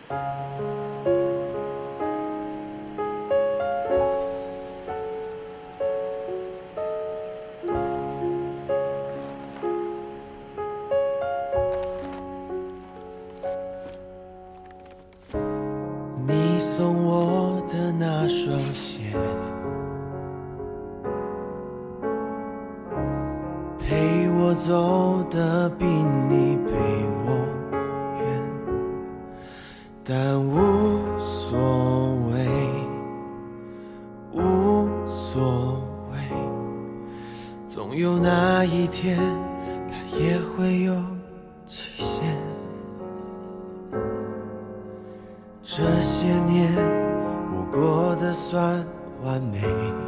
你送我的那双鞋，陪我走的比你陪我远，但无所谓，无所谓，总有那一天，它也会有期限。这些年我过得算完美，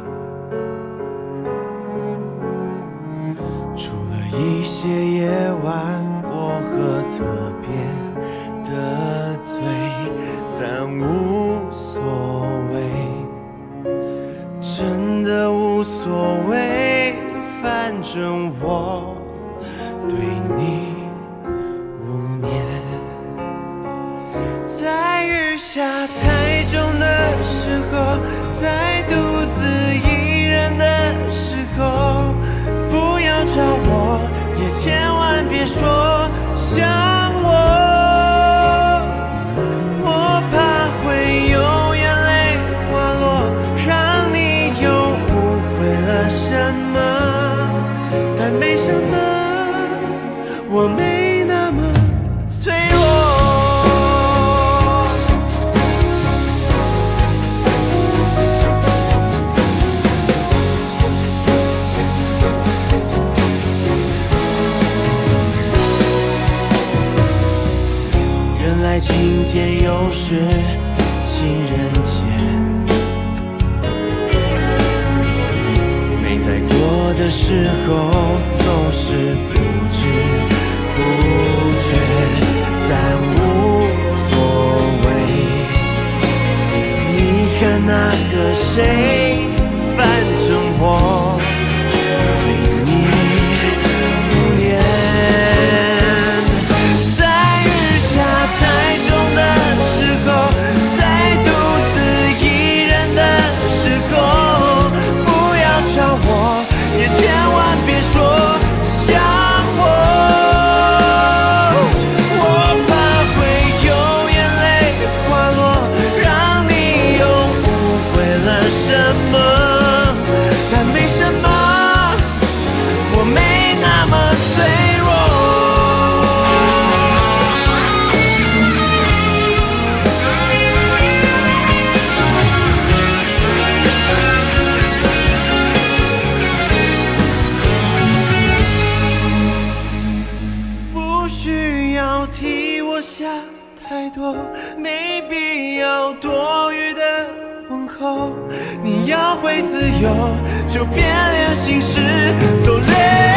除了一些夜晚我喝特别的醉，但无所谓，真的无所谓，反正我对你无念。在雨下太重的时候，在独自一人的时候，不要找我，也千万别说想我，我怕会有眼泪滑落，让你又误会了什么，但没什么，我没那么脆弱。今天又是情人节，没在过的时候总是不知不觉，但无所谓。你和那个谁，反正我对你无念。想太多，没必要多余的问候。你要会自由，就别连心事都累。